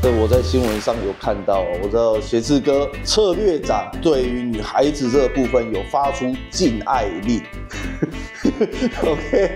这我在新闻上有看到，我知道鞋子哥策略长对于女孩子这个部分有发出禁爱令。OK。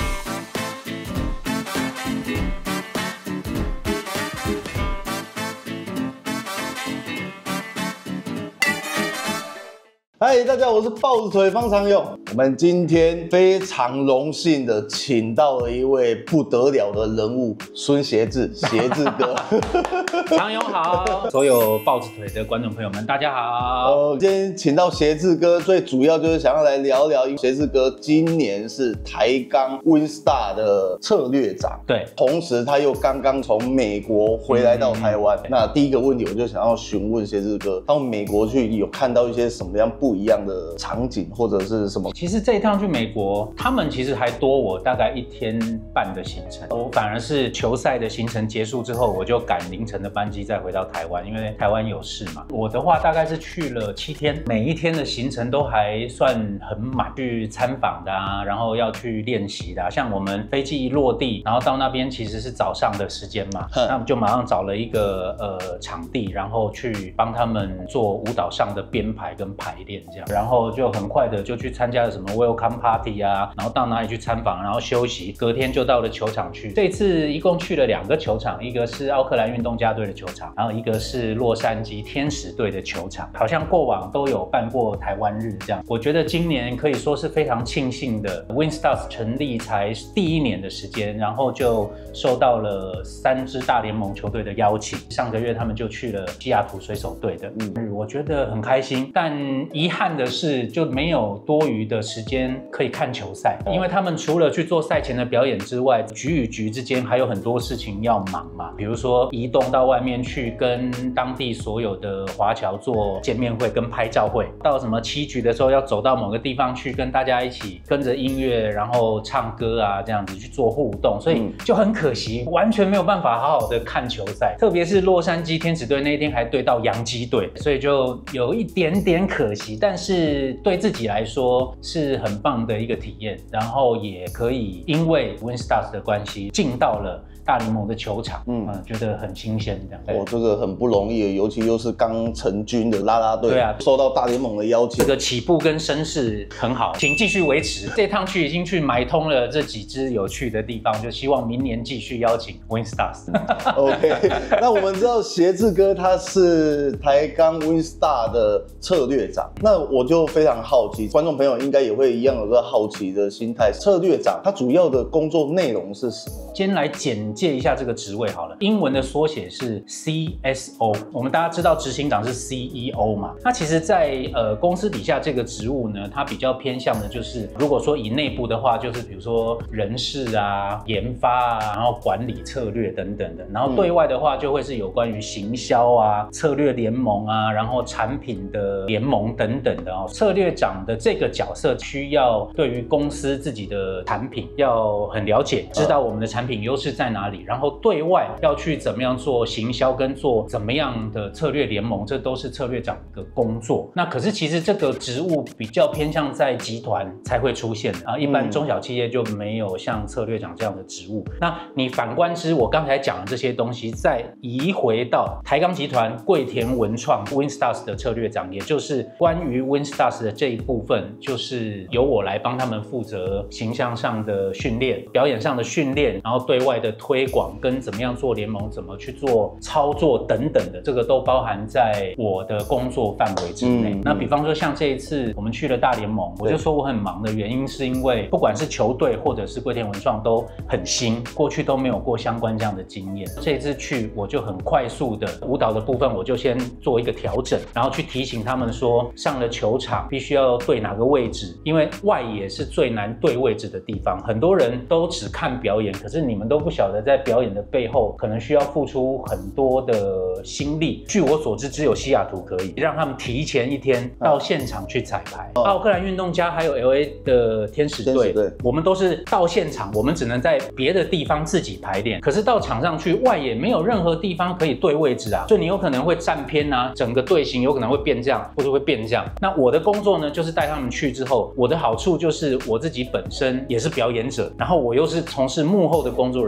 嗨，大家好，我是豹子腿方长勇。我们今天非常荣幸的请到了一位不得了的人物，孙协志，协志哥。 长勇好，所有豹子腿的观众朋友们，大家好。 今天请到协志哥，最主要就是想要来聊聊，协志哥今年是台钢 Winstar 的策略长， 对， 同时他又刚刚从美国回来到台湾。那第一个问题，我就想要询问协志哥，到美国去有看到一些什么样不一样的场景，或者是什么？ 其实这一趟去美国，他们其实还多我大概1天半的行程。我反而是球赛的行程结束之后，我就赶凌晨的班机再回到台湾，因为台湾有事嘛。我的话大概是去了7天，每一天的行程都还算很满，去参访的啊，然后要去练习的啊。像我们飞机一落地，然后到那边其实是早上的时间嘛，那我们就马上找了一个场地，然后去帮他们做舞蹈上的编排跟排练这样，然后就很快的就去参加了什么 Welcome Party 啊，然后到哪里去参访，然后休息，隔天就到了球场去。这次一共去了2个球场，一个是奥克兰运动家队的球场，然后一个是洛杉矶天使队的球场。好像过往都有办过台湾日这样，我觉得今年可以说是非常庆幸的 ，Winstars 成立才第1年的时间，然后就受到了3支大联盟球队的邀请。上个月他们就去了西雅图水手队的，我觉得很开心，但遗憾的是就没有多余的时间可以看球赛，因为他们除了去做赛前的表演之外，局与局之间还有很多事情要忙嘛，比如说移动到外面去跟当地所有的华侨做见面会跟拍照会，到什么7局的时候要走到某个地方去跟大家一起跟着音乐然后唱歌啊，这样子去做互动，所以就很可惜，完全没有办法好好的看球赛，特别是洛杉矶天使队那一天还对到洋基队，所以就有一点点可惜，但是对自己来说是很棒的一个体验，然后也可以因为 Winstars 的关系进到了大联盟的球场，觉得很新鲜这样。 这个很不容易，尤其又是刚成军的啦啦队，对啊，受到大联盟的邀请， 这个起步跟声势很好，请继续维持。这趟去已经去买通了这几支有趣的地方，就希望明年继续邀请 Winstars。OK， 那我们知道协志哥他是台钢 Winstar 的策略长，那我就非常好奇，观众朋友应该也会一样有这个好奇的心态。策略长他主要的工作内容是什么？ 先来简介一下这个职位好了，英文的缩写是 CSO。我们大家知道执行长是 CEO 嘛？那其实在公司底下这个职务呢，它比较偏向的就是，如果说以内部的话，就是比如说人事啊、研发啊，然后管理策略等等的。然后对外的话，就会是有关于行销啊、策略联盟啊，然后产品的联盟等等的哦。策略长的这个角色需要对于公司自己的产品要很了解，知道我们的产品优势在哪里，然后对外要去怎么样做行销跟做怎么样的策略联盟，这都是策略长的工作。那可是其实这个职务比较偏向在集团才会出现啊，一般中小企业就没有像策略长这样的职务。那你反观之，我刚才讲的这些东西，再移回到台钢集团桂田文创 Winstars 的策略长，也就是关于 Winstars 的这一部分，就是由我来帮他们负责形象上的训练、表演上的训练，然后对外的推广跟怎么样做联盟、怎么去做操作等等的，这个都包含在我的工作范围之内。那比方说像这一次我们去了大联盟，我就说我很忙的原因是因为不管是球队或者是桂田文创都很新，过去都没有过相关这样的经验。这一次去我就很快速的舞蹈的部分，我就先做一个调整，然后去提醒他们说，上了球场必须要对哪个位置，因为外野是最难对位置的地方。很多人都只看表演，可是你们都不晓得在表演的背后可能需要付出很多的心力。据我所知，只有西雅图可以让他们提前1天到现场去彩排。奥克兰运动家还有 LA 的天使队，我们都是到现场，我们只能在别的地方自己排练。可是到场上去，外野没有任何地方可以对位置啊，所以你有可能会站偏啊，整个队形有可能会变这样，或者会变这样。那我的工作呢，就是带他们去之后，我的好处就是我自己本身也是表演者，然后我又是从事幕后的工作人员，所以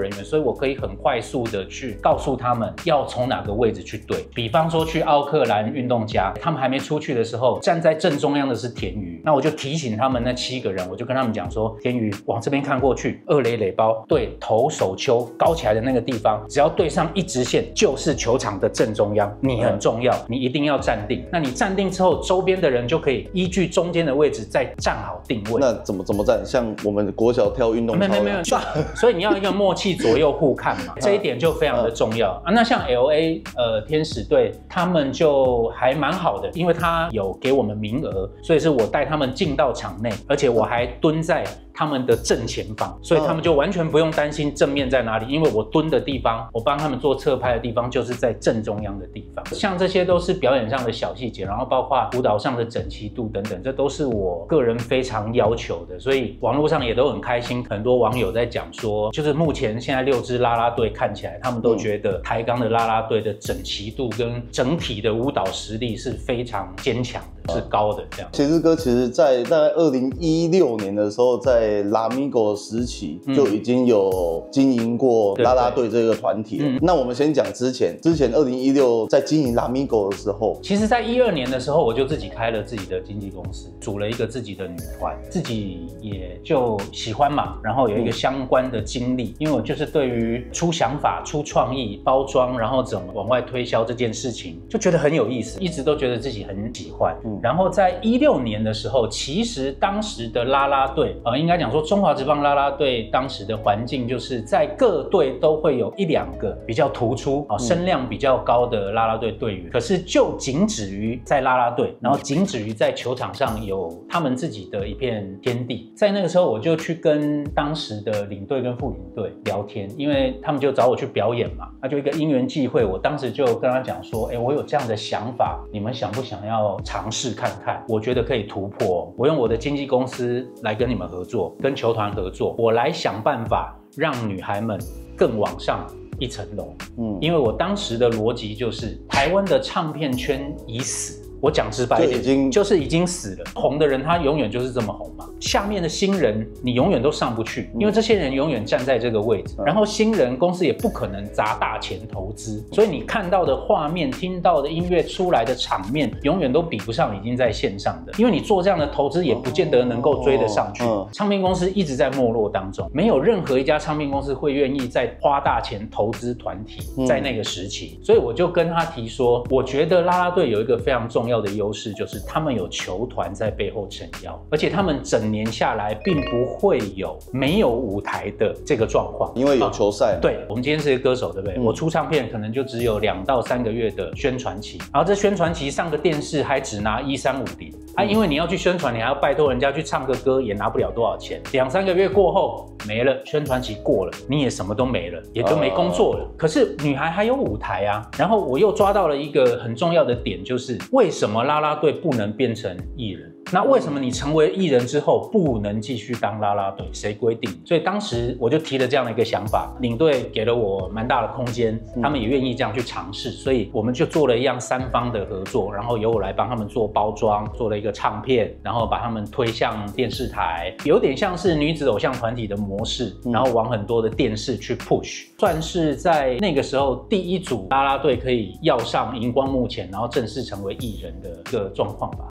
我可以很快速的去告诉他们要从哪个位置去对。比方说去奥克兰运动家，他们还没出去的时候，站在正中央的是田鱼，那我就提醒他们那7个人，我就跟他们讲说，田鱼往这边看过去，2垒垒包对投手丘高起来的那个地方，只要对上一直线就是球场的正中央，你很重要，你一定要站定。那你站定之后，周边的人就可以依据中间的位置再站好定位。 那怎么站？像我们国小跳运动操， 没有，所以你要一个默契左右互看嘛，这一点就非常的重要啊。那像 LA 天使队，他们就还蛮好的，因为他有给我们名额，所以是我带他们进到场内，而且我还蹲在他们的正前方，所以他们就完全不用担心正面在哪里，因为我蹲的地方，我帮他们做侧拍的地方就是在正中央的地方。像这些都是表演上的小细节，然后包括舞蹈上的整齐度等等，这都是我个人非常要求的，所以网络上也都很开心，很多网友在讲说，就是目前现在6支啦啦队看起来，他们都觉得台钢的啦啦队的整齐度跟整体的舞蹈实力是非常坚强的，是高的这样。 鞋子哥其实在大概2016年的时候，在拉米狗时期就已经有经营过啦啦队这个团体了。那我们先讲之前2016在经营拉米狗的时候， 其实在12年的时候，我就自己开了自己的经纪公司，组了一个自己的女团，自己也就喜欢嘛，然后有一个相关的经历，因为我就是对于出想法、出创意、包装，然后怎么往外推销这件事情，就觉得很有意思，一直都觉得自己很喜欢。然后在16年的时候，其实当时的啦啦队，应该讲说中华职棒啦啦队当时的环境，就是在各队都会有1、2个比较突出、声量比较高的啦啦队队员，可是就仅止于在啦啦队，然后仅止于在球场上有他们自己的一片天地。在那个时候，我就去跟当时的领队跟副领队聊天，因为他们就找我去表演嘛，那就一个因缘际会，我当时就跟他讲说，我有这样的想法，你们想不想要尝试看看？我觉得可以突破，我用我的经纪公司来跟你们合作，跟球团合作，我来想办法让女孩们更往上一层楼。因为我当时的逻辑就是台湾的唱片圈已死，我讲直白一点，就是已经死了。红的人他永远就是这么红嘛，下面的新人你永远都上不去，因为这些人永远站在这个位置。然后新人公司也不可能砸大钱投资，所以你看到的画面、听到的音乐、出来的场面，永远都比不上已经在线上的。因为你做这样的投资，也不见得能够追得上去。唱片公司一直在没落当中，没有任何一家唱片公司会愿意再花大钱投资团体，在那个时期。所以我就跟他提说，我觉得啦啦队有一个非常重要的优势，就是他们有球团在背后撑腰，而且他们整年下来并不会有没有舞台的这个状况， 因为有球赛。 对，我们今天是一个歌手，对不对？我出唱片可能就只有2到3个月的宣传期，然后这宣传期上个电视还只拿1350因为你要去宣传，你还要拜托人家去唱个歌，也拿不了多少钱。2、3个月过后没了，宣传期过了，你也什么都没了，也都没工作了。可是女孩还有舞台啊。然后我又抓到了一个很重要的点，就是为什么啦啦队不能变成艺人？那为什么你成为艺人之后不能继续当啦啦队？谁规定？所以当时我就提了这样的一个想法，领队给了我蛮大的空间，他们也愿意这样去尝试，所以我们就做了一样3方的合作，然后由我来帮他们做包装，做了一个唱片，然后把他们推向电视台，有点像是女子偶像团体的模式，然后往很多的电视去 push， 算是在那个时候第一组啦啦队可以要上荧光幕前，然后正式成为艺人的一个状况吧。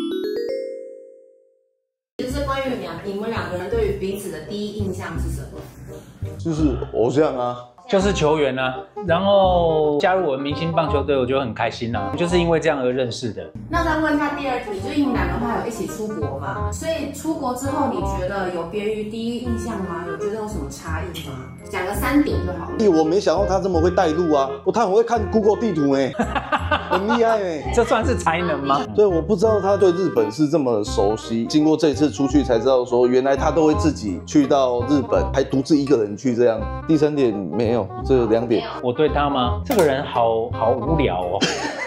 就是关于你们2个人对于彼此的第一印象是什么？ 就是偶像啊， 就是球员啊，然后加入我们明星棒球队，我就很开心啊，就是因为这样而认识的。 那再问一下第2题，就你们2个话有一起出国嘛？所以出国之后，你觉得有别于第一印象吗？有觉得有什么差异吗？讲个3点就好了。 我没想到他这么会带路啊，他很会看 Google 地图很厉害这算是才能吗？ 对，我不知道他对日本是这么熟悉，经过这一次出去才知道说，原来他都会自己去到日本，还独自一个人去这样。第3点没有，这2点。 我对他吗？这个人好无聊哦。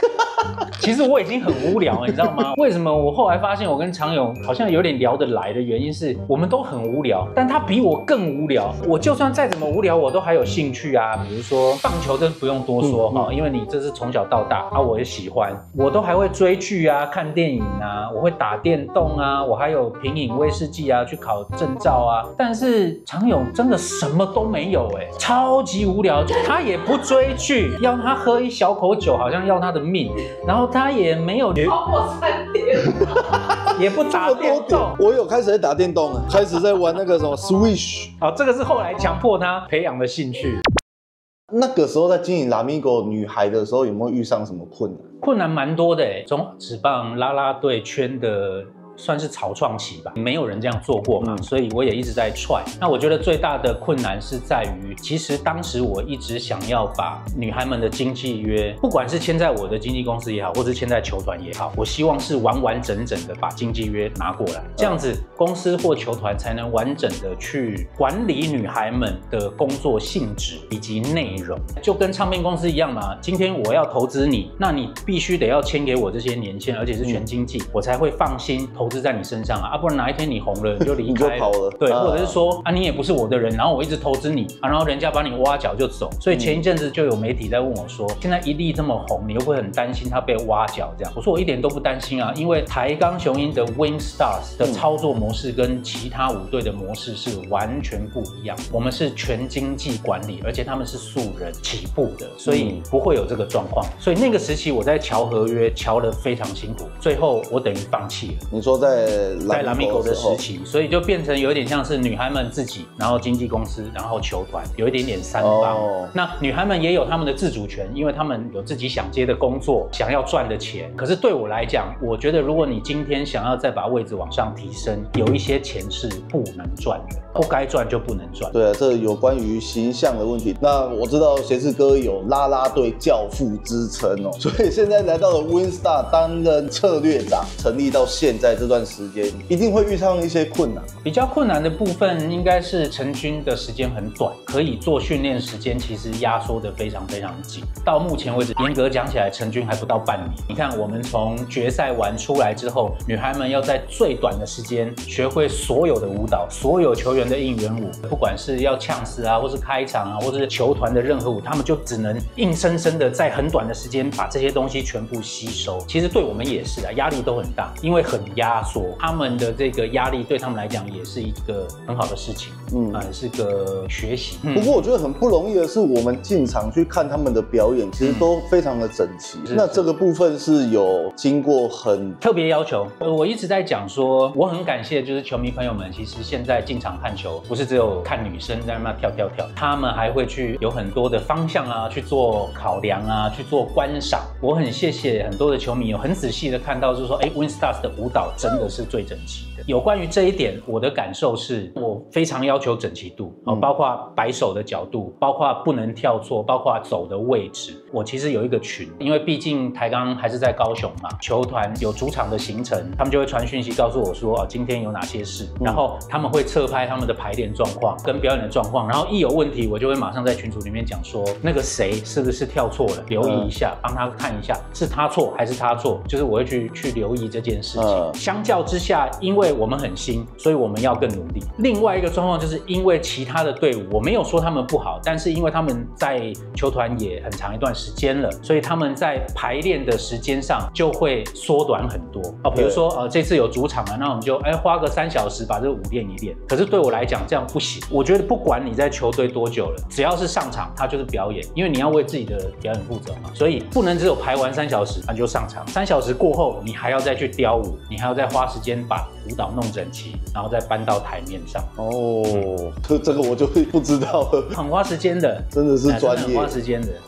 其实我已经很无聊了，你知道吗？为什么我后来发现我跟常勇好像有点聊得来的原因是我们都很无聊，但他比我更无聊。我就算再怎么无聊，我都还有兴趣啊。比如说棒球，这不用多说哈，因为你这是从小到大啊，我也喜欢，我都还会追剧啊、看电影啊，我会打电动啊，我还有品饮威士忌啊，去考证照啊。但是常勇真的什么都没有超级无聊。他也不追剧，要他喝一小口酒，好像要他的命。然后他也没有超过3点， 也不打电动。 我有开始在打电动了，开始在玩那个什么 Switch。 好，这个是后来强迫他培养的兴趣。 那个时候在经营Lamigo女孩的时候，有没有遇上什么困难？ 困难蛮多的中职棒啦啦队圈的。算是草创期吧，没有人这样做过嘛，所以我也一直在try。那我觉得最大的困难是在于，其实当时我一直想要把女孩们的经纪约，不管是签在我的经纪公司也好，或是签在球团也好，我希望是完完整整的把经纪约拿过来，这样子公司或球团才能完整的去管理女孩们的工作性质以及内容，就跟唱片公司一样嘛。今天我要投资你，那你必须得要签给我这些年签，而且是全经纪，我才会放心投资在你身上啊，不然哪一天你红了你就离开了， 你就跑了， 对，或者是说你也不是我的人，然后我一直投资你然后人家把你挖角就走。所以前一阵子就有媒体在问我说，现在一粒这么红，你会不会很担心他被挖角这样？我说我一点都不担心啊，因为台钢雄鹰的 Wing Stars 的操作模式跟其他5队的模式是完全不一样，我们是全经纪管理，而且他们是素人起步的，所以不会有这个状况。所以那个时期我在瞧合约瞧得非常辛苦，最后我等于放弃了。 你说在 Lamigo 的时期，所以就变成有点像是女孩们自己，然后经纪公司，然后球团，有一点点三方。那女孩们也有她们的自主权，因为她们有自己想接的工作，想要赚的钱。可是对我来讲，我觉得如果你今天想要再把位置往上提升，有一些钱是不能赚的，不该赚就不能赚。 对啊，这有关于形象的问题。那我知道贤志哥有啦啦队教父之称所以现在来到了 WinStar 担任策略长，成立到现在这段时间，一定会遇上一些困难。 比较困难的部分应该是成军的时间很短，可以做训练时间其实压缩的非常非常紧。到目前为止，严格讲起来，成军还不到半年。你看，我们从决赛完出来之后，女孩们要在最短的时间学会所有的舞蹈，所有球员的应援舞，不管是要呛死啊，或是开场啊，或是球团的任何舞，他们就只能硬生生的在很短的时间把这些东西全部吸收。其实对我们也是啊，压力都很大，因为很压缩。他们的这个压力对他们来讲也是一个很好的事情，也是个学习。 不过我觉得很不容易的是，我们进场去看他们的表演，其实都非常的整齐。那这个部分是有经过很特别要求。我一直在讲说，我很感谢就是球迷朋友们，其实现在进场看球不是只有看女生在那跳跳跳，他们还会去有很多的方向啊去做考量啊，去做观赏。我很谢谢很多的球迷有很仔细的看到，就是说WinStars 的舞蹈真的是最整齐的。有关于这一点，我的感受是我非常要求整齐度，包括摆手的角度，包括不能跳错，包括走的位置。我其实有一个群，因为毕竟台钢还是在高雄嘛，球团有主场的行程，他们就会传讯息告诉我说，今天有哪些事，然后他们会侧拍他们的排练状况跟表演的状况，然后一有问题，我就会马上在群组里面讲说，那个谁是不是跳错了，留意一下，帮他看一下是他错还是他错，就是我会去留意这件事情。相较之下，因为我们很新，所以我们要更努力。另外一个状况就是因为其他的队伍，我没有说他们不好，但是因为他们在球团也很长一段时间了，所以他们在排练的时间上就会缩短很多。比如说这次有主场了，那我们就花个3小时把这个舞练一练。可是对我来讲这样不行，我觉得不管你在球队多久了，只要是上场，它就是表演，因为你要为自己的表演负责嘛，所以不能只有排完3小时你就上场，3小时过后你还要再去雕舞，你还要再花时间把舞蹈弄整齐，然后再搬到台面上。 这个我就不知道了， 很花时间的， 真的是专业， 很花时间的。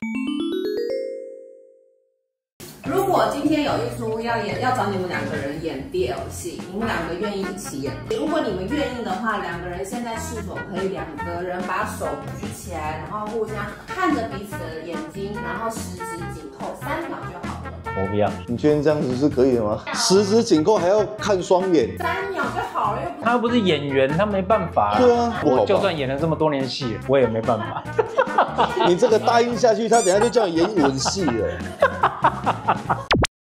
如果今天有一出要找你们2个人演 BL 戏，你们2个愿意一起演？如果你们愿意的话，2个人现在是否可以2个人把手举起来，然后互相看着彼此的眼睛，然后十指紧扣3秒就好了？ 我不要。 你确定这样子是可以的吗？十指紧扣还要看双眼 ？3秒就好了， 他又不是演员，他没办法。 对啊， 我就算演了这么多年戏，我也没办法。 你这个答应下去，他等一下就叫你演吻戏了。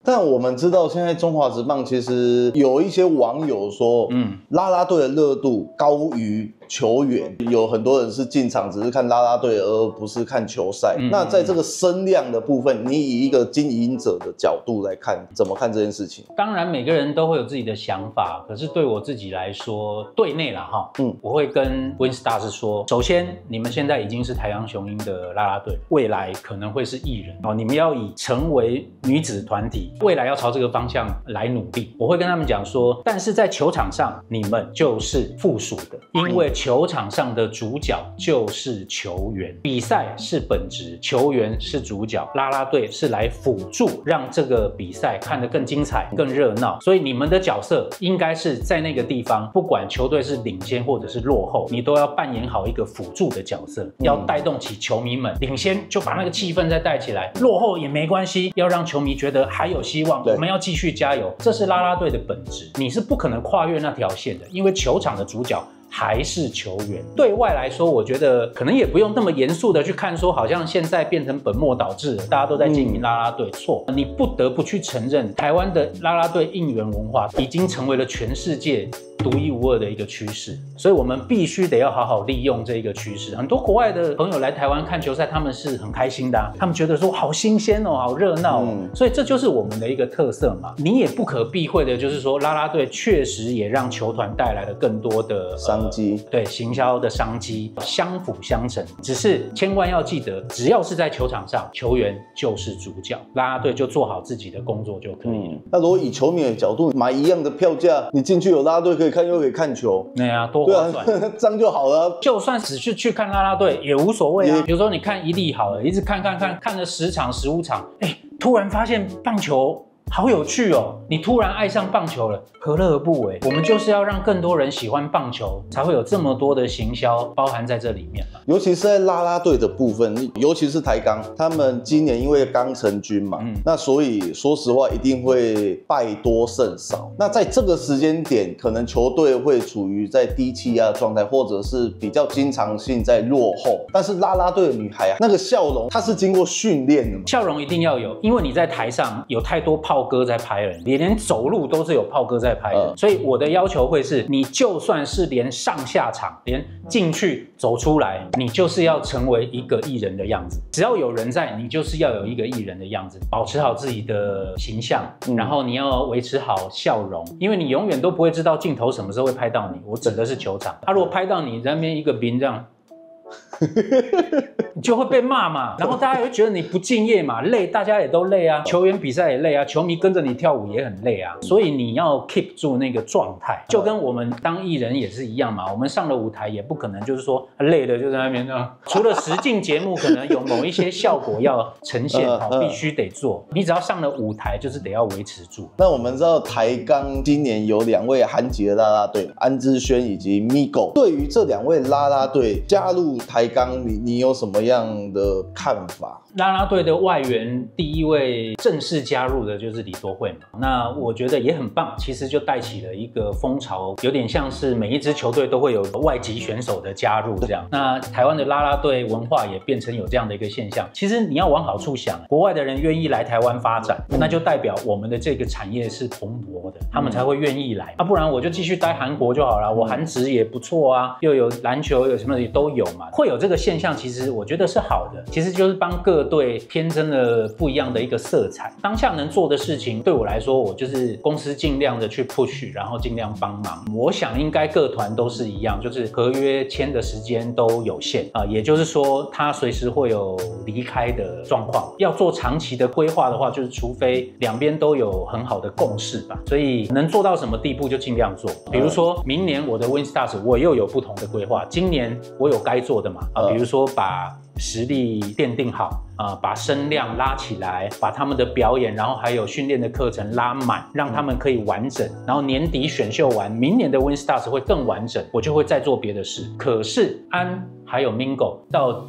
但我们知道现在中华职棒其实有一些网友说，啦啦队的热度高于球员，有很多人是进场只是看啦啦队而不是看球赛。那在这个声量的部分，你以一个经营者的角度来看，怎么看这件事情？ 当然每个人都会有自己的想法，可是对我自己来说，队内啦哈，我会跟 WinStars 说，首先你们现在已经是台钢雄鹰的啦啦队，未来可能会是艺人哦，你们要以成为女子团体，未来要朝这个方向来努力。我会跟他们讲说，但是在球场上你们就是附属的，因为球场上的主角就是球员，比赛是本质，球员是主角，啦啦队是来辅助，让这个比赛看得更精彩、更热闹。所以你们的角色应该是在那个地方，不管球队是领先或者是落后，你都要扮演好一个辅助的角色，要带动起球迷们。领先就把那个气氛再带起来，落后也没关系，要让球迷觉得还有希望，我们要继续加油。这是啦啦队的本质，你是不可能跨越那条线的，因为球场的主角还是球员。对外来说，我觉得可能也不用那么严肃的去看说好像现在变成本末倒置了，大家都在经营啦啦队，错。你不得不去承认，台湾的啦啦队应援文化已经成为了全世界独一无二的一个趋势，所以我们必须得要好好利用这一个趋势。很多国外的朋友来台湾看球赛，他们是很开心的他们觉得说好新鲜哦，好热闹哦，所以这就是我们的一个特色嘛。你也不可避讳的就是说，啦啦队确实也让球团带来了更多的商机， 对行销的商机，相辅相成。只是千万要记得，只要是在球场上，球员就是主角，啦啦队就做好自己的工作就可以了。 那如果以球迷的角度买一样的票价，你进去有啦啦队可以看，又可以看球， 对啊，多划算， 这样就好了。 就算只是去看啦啦队也无所谓啊。比如说你看一例好了，一直看了10场15场，突然发现棒球好有趣哦！你突然爱上棒球了，何乐而不为？我们就是要让更多人喜欢棒球，才会有这么多的行销包含在这里面嘛。 尤其是在啦啦队的部分，尤其是台钢，他们今年因为刚成军嘛，那所以说实话一定会败多胜少。那在这个时间点，可能球队会处于在低气压的状态，或者是比较经常性在落后。但是啦啦队的女孩那个笑容，她是经过训练的嘛， 笑容一定要有，因为你在台上有太多炮哥在拍了，你连走路都是有炮哥在拍的，所以我的要求会是，你就算是连上下场，连进去走出来，你就是要成为一个艺人的样子。只要有人在，你就是要有一个艺人的样子，保持好自己的形象，然后你要维持好笑容，因为你永远都不会知道镜头什么时候会拍到你。我指的是球场，如果拍到你在那边一个兵这样。你就会被骂嘛，然后大家也会觉得你不敬业嘛，累，大家也都累啊，球员比赛也累啊，球迷跟着你跳舞也很累啊，所以你要 keep 住那个状态，就跟我们当艺人也是一样嘛，我们上了舞台也不可能就是说累了就在那边这样，除了实境节目可能有某一些效果要呈现必须得做，你只要上了舞台就是得要维持住。 那我们知道台钢今年有2位韩籍的啦啦队，安之轩以及 Migo， 对于这2位啦啦队加入台钢，你有什么样的看法？ 啦啦队的外援第一位正式加入的就是李多慧嘛，那我觉得也很棒，其实就带起了一个风潮，有点像是每一支球队都会有外籍选手的加入这样。那台湾的啦啦队文化也变成有这样的一个现象。其实你要往好处想，国外的人愿意来台湾发展，那就代表我们的这个产业是蓬勃的，他们才会愿意来。不然我就继续待韩国就好了，我韩职也不错啊，又有篮球有什么也都有嘛，会有这个现象，其实我觉得是好的，其实就是帮各队添增了不一样的一个色彩。当下能做的事情，对我来说，我就是公司尽量的去 push， 然后尽量帮忙。我想应该各团都是一样，就是合约签的时间都有限也就是说，他随时会有离开的状况。要做长期的规划的话，就是除非两边都有很好的共识吧。所以能做到什么地步就尽量做。比如说明年我的 WinStars 我又有不同的规划，今年我有该做的嘛比如说把实力奠定好把声量拉起来，把他们的表演，然后还有训练的课程拉满，让他们可以完整。然后年底选秀完，明年的 WinStars 会更完整，我就会再做别的事。可是安还有 Mingo 到底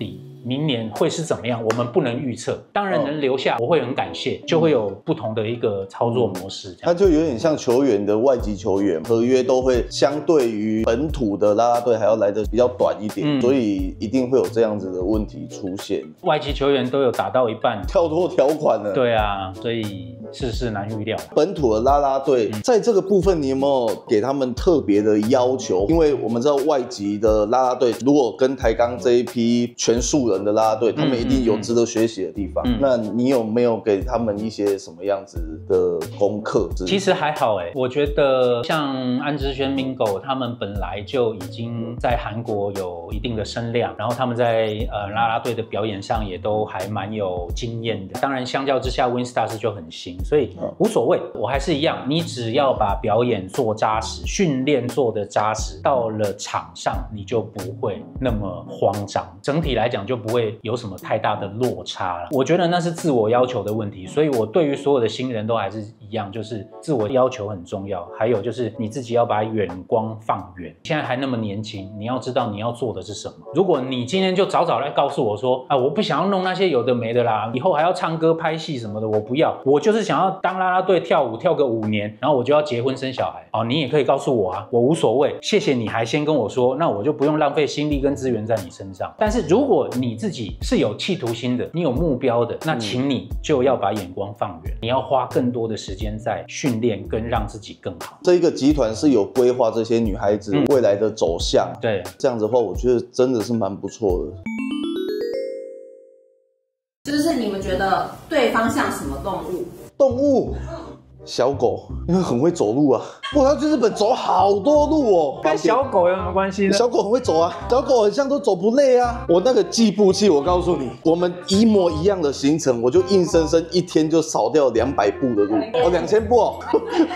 明年会是怎么样，我们不能预测。当然能留下，我会很感谢，就会有不同的一个操作模式。 它就有点像球员的外籍球员合约都会相对于本土的啦啦队还要来的比较短一点，所以一定会有这样子的问题出现。 外籍球员都有打到一半跳脱条款了。 对啊，所以世事难预料。 本土的啦啦队在这个部分，你有没有给他们特别的要求？因为我们知道外籍的啦啦队如果跟台钢这一批全素人的啦啦队，他们一定有值得学习的地方。那你有没有给他们一些什么样子的功课？ 其实还好我觉得像安之轩、Mingo 他们本来就已经在韩国有一定的声量，然后他们在啦啦队的表演上也都还蛮有经验的。当然相较之下 ，Winstars 就很新，所以无所谓。我还是一样，你只要把表演做扎实，训练做得扎实，到了场上你就不会那么慌张，整体来讲就不会有什么太大的落差了。我觉得那是自我要求的问题，所以我对于所有的新人都还是一样，就是自我要求很重要，还有就是你自己要把眼光放远。现在还那么年轻，你要知道你要做的是什么。如果你今天就早早来告诉我说我不想要弄那些有的没的啦，以后还要唱歌拍戏什么的，我不要，我就是想要当啦啦队跳舞跳个5年，然后我就要结婚生小孩。你也可以告诉我我无所谓，谢谢你还先跟我说，那我就不用浪费心力跟资源在你身上。但是如果你自己是有企图心的，你有目标的，那请你就要把眼光放远，你要花更多的时间在训练跟让自己更好。 这一个集团是有规划这些女孩子未来的走向， 对， 这样子的话，我觉得真的是蛮不错的。 就是你们觉得对方像什么动物？ 动物。小狗，因为很会走路啊！哇，他去日本走好多路哦。 跟小狗有什么关系呢？ 小狗很会走啊，小狗很像都走不累啊。我那个计步器，我告诉你，我们一模一样的行程，我就硬生生一天就少掉200步的路，2000步哦。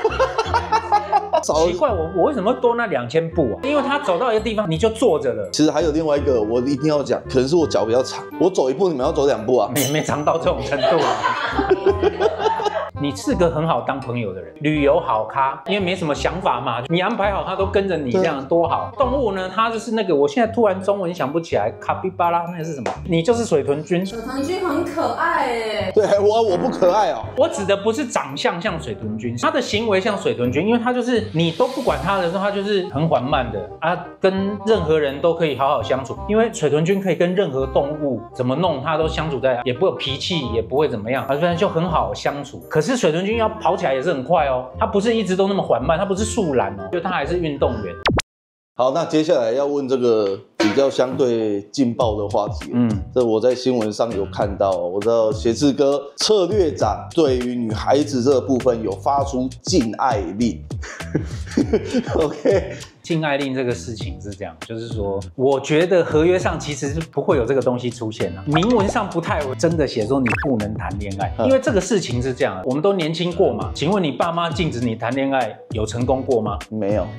奇怪，我为什么多那2000步啊？因为他走到一个地方你就坐着了。 其实还有另外一个，我一定要讲，可能是我脚比较长，我走1步，你们要走2步啊。 也没长到这种程度啊。你是个很好当朋友的人，旅游好咖，因为没什么想法嘛，你安排好他都跟着你，这样多好。动物呢，它就是那个，我现在突然中文想不起来，卡比巴拉那是什么？你就是水豚君。 水豚君很可爱对，我不可爱哦。 我指的不是长相像水豚君，他的行为像水豚君，因为他就是你都不管他的时候，他就是很缓慢的跟任何人都可以好好相处。因为水豚君可以跟任何动物怎么弄，他都相处在，也不会有脾气，也不会怎么样，反正就很好相处。可是水豚君要跑起来也是很快哦，他不是一直都那么缓慢，他不是树懒哦，就他还是运动员。 好，那接下来要问这个比较相对劲爆的话题。这我在新闻上有看到，我知道协志哥策略长对于女孩子这个部分有发出禁爱令。OK。 禁爱令这个事情是这样，就是说，我觉得合约上其实是不会有这个东西出现明文上不太真的写说你不能谈恋爱，因为这个事情是这样，我们都年轻过嘛。请问你爸妈禁止你谈恋爱，有成功过吗？ 没有。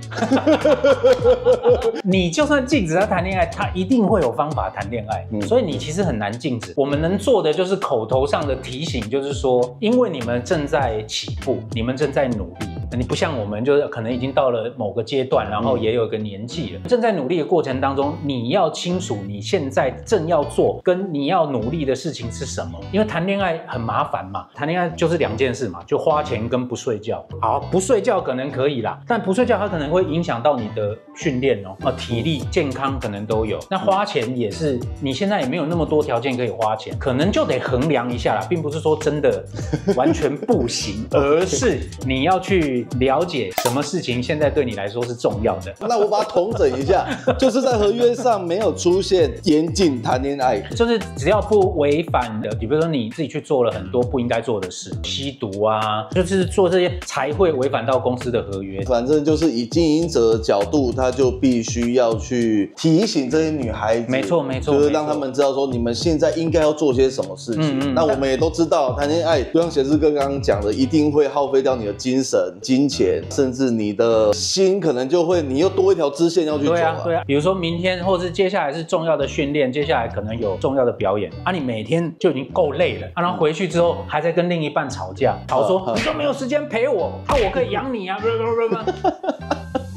你就算禁止他谈恋爱，他一定会有方法谈恋爱，所以你其实很难禁止。我们能做的就是口头上的提醒，就是说，因为你们正在起步，你们正在努力。你不像我们，就是可能已经到了某个阶段，然后也有一个年纪了，正在努力的过程当中，你要清楚你现在正要做跟你要努力的事情是什么。因为谈恋爱很麻烦嘛，谈恋爱就是2件事嘛，就花钱跟不睡觉。好，不睡觉可能可以啦，但不睡觉它可能会影响到你的训练体力、健康可能都有。那花钱也是，你现在也没有那么多条件可以花钱，可能就得衡量一下啦，并不是说真的完全不行，而是你要去了解什么事情现在对你来说是重要的。 那我把它统整一下，就是在合约上没有出现严禁谈恋爱， 就是只要不违反的，比如说你自己去做了很多不应该做的事，吸毒啊，就是做这些才会违反到公司的合约。 反正就是以经营者的角度，他就必须要去提醒这些女孩子， 没错没错， 就是让他们知道说你们现在应该要做些什么事情。那我们也都知道，谈恋爱就像贤志哥刚刚讲的，一定会耗费掉你的精神、金钱，甚至你的心，可能就会你又多一条支线要去走。 对啊，比如说明天或是接下来是重要的训练，接下来可能有重要的表演你每天就已经够累了然后回去之后还在跟另一半吵架，吵说你都没有时间陪我我可以养你啊。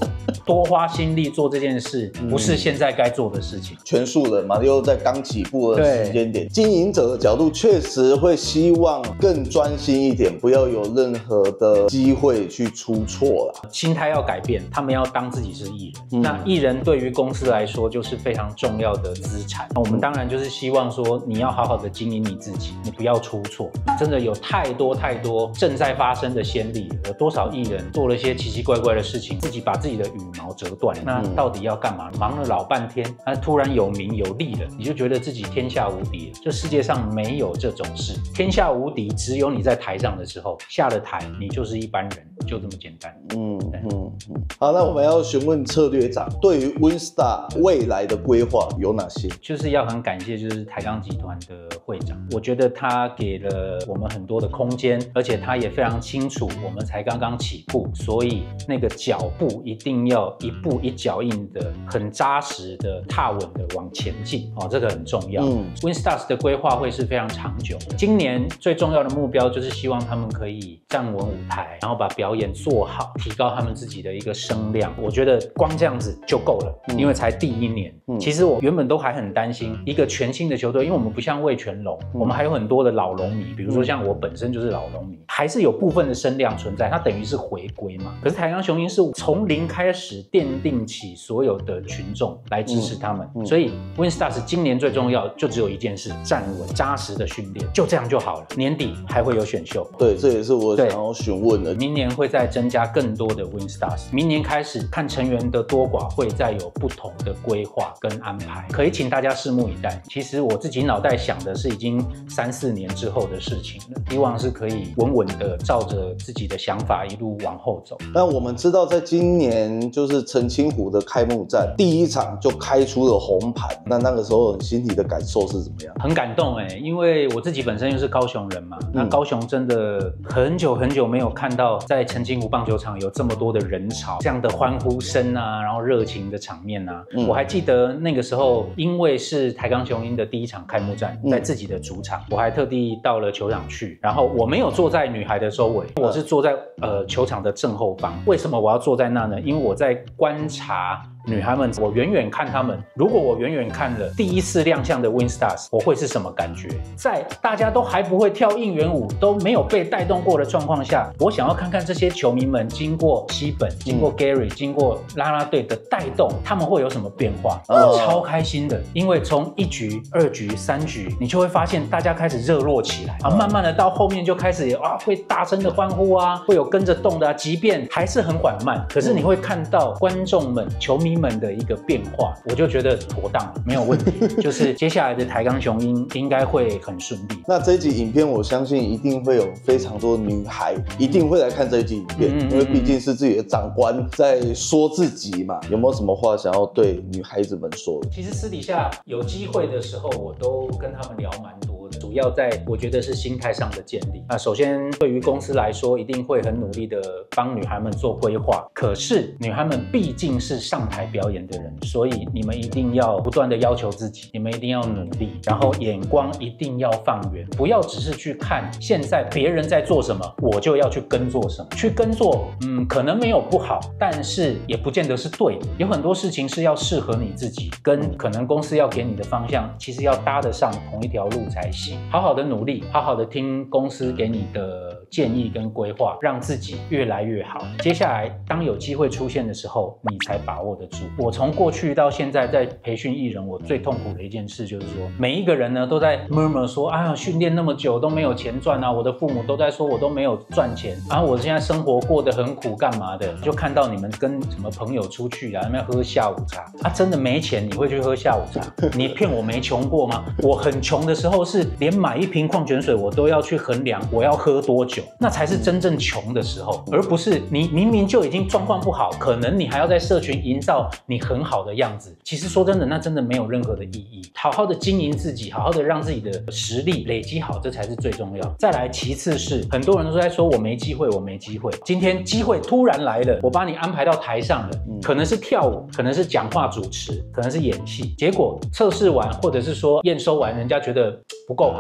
多花心力做这件事，不是现在该做的事情。 全素人嘛，又在刚起步的时间点，经营者的角度确实会希望更专心一点，不要有任何的机会去出错啦。 心态要改变，他们要当自己是艺人。那艺人对于公司来说就是非常重要的资产。我们当然就是希望说，你要好好的经营你自己，你不要出错。真的有太多正在发生的先例，有多少艺人做了一些奇奇怪怪的事情，自己把自己的羽毛折断，那到底要干嘛？忙了老半天，突然有名有利了，你就觉得自己天下无敌了。这世界上没有这种事，天下无敌只有你在台上的时候，下了台你就是一般人，就这么简单。 好，那我们要询问策略长对于 WinStar 未来的规划有哪些？ 就是要很感谢就是台钢集团的会长，我觉得他给了我们很多的空间，而且他也非常清楚我们才刚刚起步，所以那个脚步一定要一步一脚印的很扎实的踏稳的往前进这个很重要。WinStars 的规划会是非常长久，今年最重要的目标就是希望他们可以站稳舞台，然后把表演做好，提高他们自己的一个声量。我觉得光这样子就够了，因为才第1年。其实我原本都还很担心一个全新的球队，因为我们不像味全龙，我们还有很多的老龙迷，比如说像我本身就是老龙迷，还是有部分的声量存在，它等于是回归嘛。可是台钢雄鹰是从零开始奠定起所有的群众来支持他们，所以 WinStars 今年最重要就只有一件事，站稳扎实的训练，就这样就好了。年底还会有选秀， 对，这也是我想要询问的。 明年会再增加更多的 WinStars， 明年开始看成员的多寡会再有不同的规划跟安排，可以请大家拭目以待。其实我自己脑袋想的是已经3、4年之后的事情了，希望是可以稳稳的照着自己的想法一路往后走。 那我们知道在今年就是澄清湖的开幕战第1场就开出了红盘，那个时候心里的感受是怎么样？ 很感动因为我自己本身又是高雄人嘛，那高雄真的很久没有看到在澄清湖棒球场有这么多的人潮，这样的欢呼声啊，然后热情的场面啊。我还记得那个时候，因为是台钢雄鹰的第1场开幕战，在自己的主场，我还特地到了球场去，然后我没有坐在女孩的周围，我是坐在球场的正后方。为什么我要坐在那呢？因为我在观察女孩们，我远远看她们，如果我远远看了第1次亮相的 WinStars， 我会是什么感觉？在大家都还不会跳应援舞，都没有被带动过的状况下，我想要看看这些球迷们经过西本、经过 Gary、经过啦啦队的带动，他们会有什么变化？超开心的，因为从1局、2局、3局，你就会发现大家开始热络起来，慢慢的到后面就开始会大声的欢呼啊，会有跟着动的即便还是很缓慢，可是你会看到观众们、球迷们的一个变化，我就觉得妥当了，没有问题。就是接下来的台钢雄鹰应该会很顺利。 那这一集影片，我相信一定会有非常多女孩一定会来看这一集影片，因为毕竟是自己的长官在说自己嘛。有没有什么话想要对女孩子们说的？ 其实私底下有机会的时候，我都跟他们聊蛮多的，主要在我觉得是心态上的建立。那首先对于公司来说，一定会很努力的帮女孩们做规划。可是女孩们毕竟是上台表演的人，所以你们一定要不断的要求自己，你们一定要努力，然后眼光一定要放远，不要只是去看现在别人在做什么，我就要去跟做什么。去跟做，可能没有不好，但是也不见得是对的。有很多事情是要适合你自己，跟可能公司要给你的方向，其实要搭得上同一条路才行。好好的努力，好好的听公司给你的建议跟规划，让自己越来越好。接下来当有机会出现的时候，你才把握得住。我从过去到现在在培训艺人，我最痛苦的一件事就是说，每一个人呢都在 murmur 说，训练那么久都没有钱赚啊，我的父母都在说我都没有赚钱，然后我现在生活过得很苦，干嘛的？就看到你们跟什么朋友出去啊，那边喝下午茶真的没钱你会去喝下午茶？你骗我没穷过吗？我很穷的时候是连买1瓶矿泉水我都要去衡量我要喝多久，那才是真正穷的时候，而不是你明明就已经状况不好，可能你还要在社群营造你很好的样子。其实说真的，那真的没有任何的意义。好好的经营自己，好好的让自己的实力累积好，这才是最重要。再来，其次是很多人都在说我没机会，我没机会。今天机会突然来了，我把你安排到台上了，可能是跳舞，可能是讲话主持，可能是演戏。结果测试完或者是说验收完，人家觉得不够好，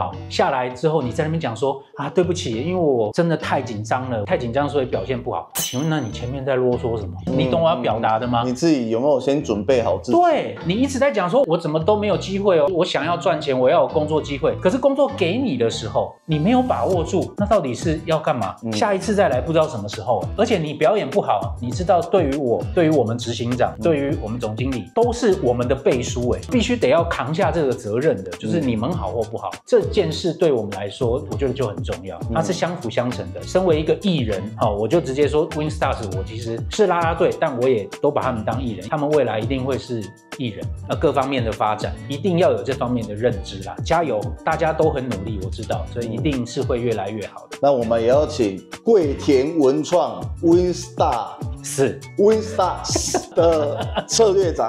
好，下来之后你在那边讲说啊，对不起，因为我真的太紧张了，太紧张所以表现不好。请问那你前面在啰嗦什么？你懂我要表达的吗？ 你自己有没有先准备好自己？ 对，你一直在讲说我怎么都没有机会哦，我想要赚钱，我要有工作机会，可是工作给你的时候你没有把握住，那到底是要干嘛？下一次再来不知道什么时候，而且你表演不好，你知道对于我们执行长，对于我们总经理都是我们的背书必须得要扛下这个责任的，就是你们好或不好这件事对我们来说，我觉得就很重要，它是相辅相成的。身为一个艺人，我就直接说 WinStars 我其实是啦啦队，但我也都把他们当艺人，他们未来一定会是艺人，各方面的发展一定要有这方面的认知啦，加油，大家都很努力，我知道，所以一定是会越来越好的。 那我们也要请桂田文创 WinStar 是 WinStars 的策略长，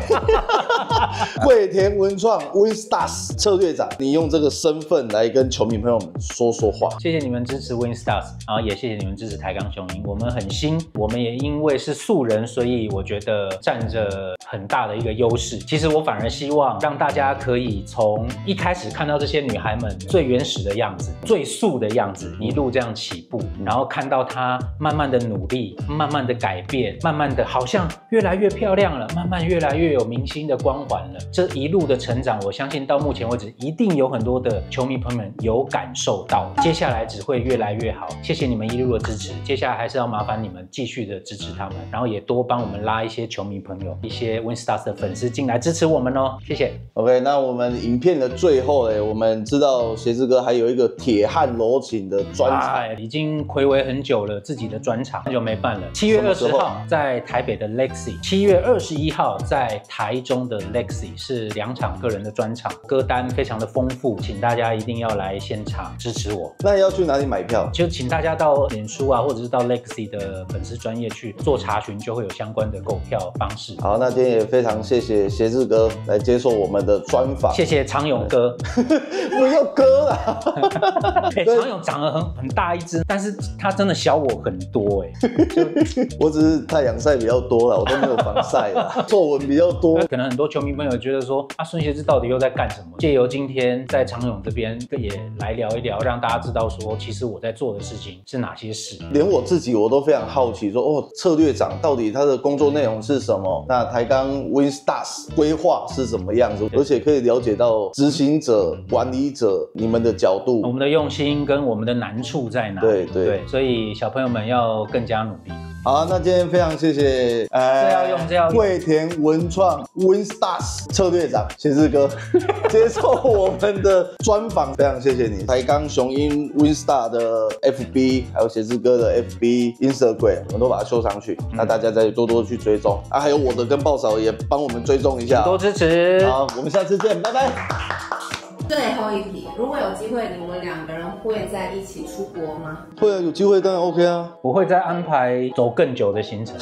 桂田文创 WinStars 策略长，你用这个身份来跟球迷朋友们说说话。 谢谢你们支持 WinStars， 然后也谢谢你们支持台钢雄鹰，我们很新，我们也因为是素人，所以我觉得占着很大的一个优势。其实我反而希望让大家可以从一开始看到这些女孩们最原始的样子，最素的样子，一路这样起步，然后看到她慢慢的努力，慢慢的改变，慢慢的好像越来越漂亮了，慢慢越来越有明星的光环了。这一路的成长，我相信到目前为止，一定有很多的球迷朋友们有感受到，接下来只会越来越好。谢谢你们一路的支持，接下来还是要麻烦你们继续的支持他们，然后也多帮我们拉一些球迷朋友、一些 WinStars 的粉丝进来支持我们哦，谢谢。 OK， 那我们影片的最后我们知道鞋子哥还有一个铁汉柔情的专场， 已经睽违很久了，自己的专场很久没办了。7月20号在台北的 Lexi，7月21号在台中的 Lexi， 是2场个人的专场，歌单非常的丰富，请大家一定要来现场支持我。 那要去哪里买票？ 就请大家到脸书啊，或者是到 Lexi 的粉丝专页去做查询，就会有相关的购票方式。 好，那今天也非常谢谢鞋子哥来接受我们的专访， 谢谢长勇哥， 不要哥啦。 长勇长得很大一只，但是他真的小我很多我只是太阳晒比较多了，我都没有防晒啦，皱纹比较多。 可能很多球迷朋友觉得说，孙协志到底又在干什么？借由今天在长勇这边也来聊一聊，让大家知道说，其实我在做的事情是哪些事。 连我自己我都非常好奇说，策略长到底他的工作内容是什么？那台钢 WinStars 规划是什么样子？而且可以了解到执行者、管理者你们的角度， 我们的用心跟我们的难处在哪里？对，所以小朋友们要更加努力。 好，那今天非常谢谢这要用桂田文创 WinStars 策略长鞋子哥接受我们的专访，非常谢谢你。台钢雄鹰 WinStar 的 FB 还有鞋子哥的 FB、Instagram 我们都把它修上去，那大家再多多去追踪还有我的跟豹嫂也帮我们追踪一下， 多支持。 好，我们下次见，拜拜。 最后一题，如果有机会，你们2个人会在一起出国吗？ 会啊，有机会当然 OK 啊。 我会再安排走更久的行程。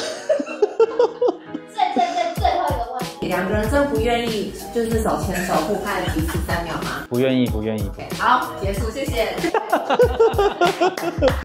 最后一个问题 ，2个人真不愿意就是手牵手互拍彼此3秒吗？ 不愿意。 好，结束，谢谢。